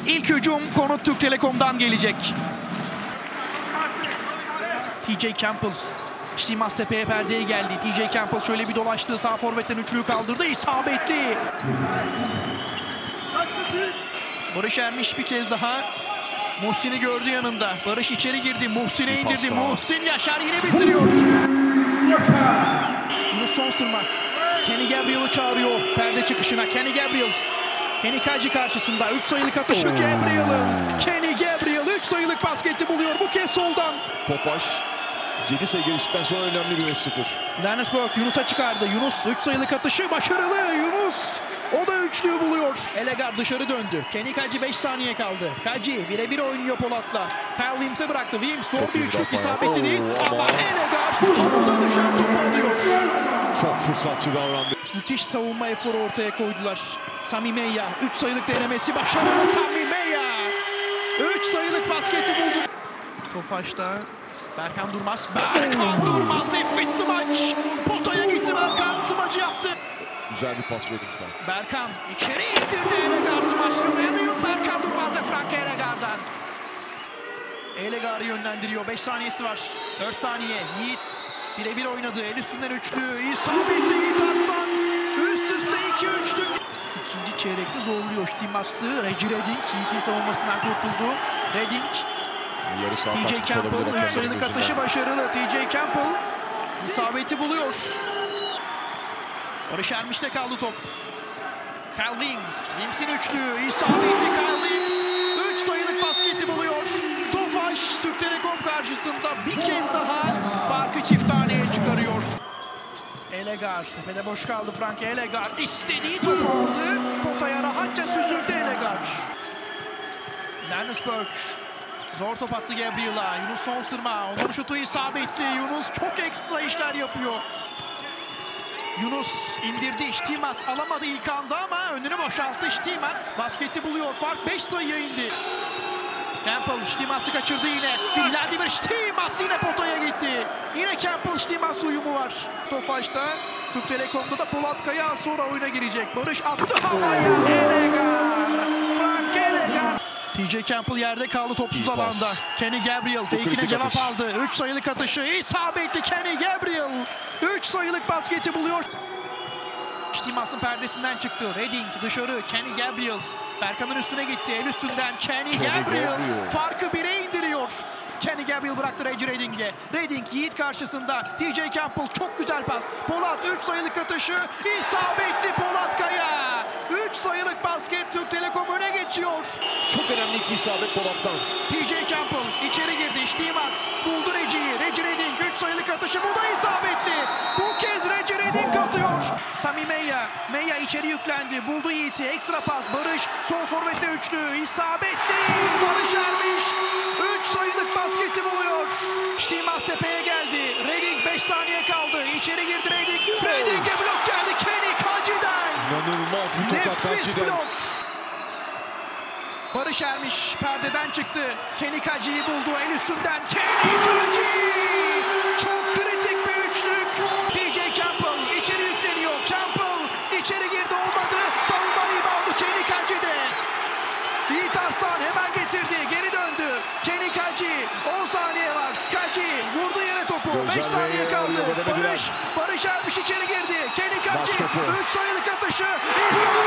İlk hücum Konut Türk Telekom'dan gelecek. TJ Campbell. Stimas tepeye perdeye geldi. TJ Campbell şöyle bir dolaştı. Sağ forvetten üçlüyü kaldırdı. İsabetli. Barış Ermiş bir kez daha. Muhsin'i gördü yanında. Barış içeri girdi. Muhsin'e indirdi. Muhsin Yaşar yine bitiriyor. Yunus son sırma. Kenny Gabriel'ı çağırıyor perde çıkışına. Kenny Gabriel. Kenny Kaci karşısında 3 sayılık atışı Gabriel'ın. Kenny Gabriel 3 sayılık basketi buluyor bu kez soldan. Tofaş 7 sayı geliştikten sonra önemli bir 5-0. Landsberg Yunus'a çıkardı. Yunus 3 sayılık atışı başarılı. Yunus o da üçlüyü buluyor. Elegard dışarı döndü. Kenny Kaci 5 saniye kaldı. Kaci birebir oynuyor Polat'la. Kyle Williams'e bıraktı. Williams zor bir üçlük isabetli değil. Ama Elegard havuza düşen topu alıyor. Çok fırsatçı davrandı. Müthiş savunma eforu ortaya koydular. Sami Meyya 3 sayılık denemesi başarılı. Sami Meyya 3 sayılık basketi buldu. Tofaş'ta Berkan Durmaz. Berkan Durmaz nefis smaç. Potaya gitti Berkan smacı yaptı. Güzel bir pas verdi. Berkan içeri indirdi. Elegard smaçlıyor. Berkan Durmaz ve Frank Elegard'dan. Elegard'ı yönlendiriyor. 5 saniyesi var. 4 saniye. Yiğit birebir oynadı. El üstünden üçlü. İsabetli Yiğit Arslan. Üst üste 2 üçlük. İkinci çeyrekte zorluyor Stimats'ı. Reggie Redding Yiğit'in savunmasından kurtuldu. Redding. TJ Campbell 3 sayılık atışı başarılı. TJ Campbell isabeti buluyor. Barış Ermiş'te kaldı top. Kyle Williams. Williams'in üçlü. İsabetli Kyle Williams. 3 sayılık basketi buluyor. Tofaş Türk Telekom karşısında bir kez daha farkı çift taneye çıkarıyor. Elegard. Tepede boş kaldı Frank Elegard. İstediği topu aldı. Potaya rahatça süzüldü Elegard. Landsberg. Zor top attı Gabriel'a. Yunus son sırma. Onların şutu isabetli. Yunus çok ekstra işler yapıyor. Yunus indirdi. Stimas alamadı ilk anda ama önünü boşalttı. Stimas basketi buluyor. Fark 5 sayıya indi. Campbell Stimas'ı kaçırdı yine. Vladimir Stimas yine potaya gitti. Yine Campbell Stimas uyumu var. Tofaş'ta Türk Telekom'da da Polat Kaya sonra oyuna girecek. Barış attı havaya. Elegard. Frank Elegard. TJ Campbell yerde kaldı topsuz alanda. Kenny Gabriel fake'ine cevap aldı. 3 sayılık atışı isabetli Kenny Gabriel. 3 sayılık basketi buluyor. Stimas'ın perdesinden çıktı. Redding dışarı. Kenny Gabriel. Berkan'ın üstüne gitti. El üstünden Kenny Gabriel. Farkı 1'e indiriyor. Kenny Gabriel bıraktı Reggie Redding'e. Redding Yiğit karşısında. TJ Campbell çok güzel pas. Polat 3 sayılık atışı. İsabetli Polat Kaya. 3 sayılık basket Türk Telekom öne geçiyor. Çok önemli 2 isabet Polat'tan. TJ Campbell içeri girdi. Stimas buldu Reggie'yi. Reggie Redding 3 sayılık atışı. Bu da isabetli. Bu kez Reggie Redding atıyor. Sami Meyya. Meyya içeri yüklendi. Buldu Yiğit'i. Ekstra pas. Barış. Sol forvette üçlü. İsabetli. Barış Ermiş. 3 sayılık basketi buluyor. Stimas tepeye geldi. Redding 5 saniye kaldı. İçeri girdi Redding. Redding'e blok geldi. Kenny Kaci'den. İnanılmaz bir tokat Kaci'den. Blok. Barış Ermiş perdeden çıktı. Kenny Kaci'yi buldu. El üstünden Kenny Kaci. Çok kritik bir üçlük. TJ Campbell içeri yükleniyor. Campbell içeri girdi olmadı. Savunma reboundu Kenny Kaci'de. Yiğit Arslan hemen getirdi. Geri döndü. Kenny Kaci 10 saniye var. Kaci vurdu yere topu. 5 saniye kaldı. Barış Ermiş içeri girdi. Kenny Kaci 3 sayılık atışı.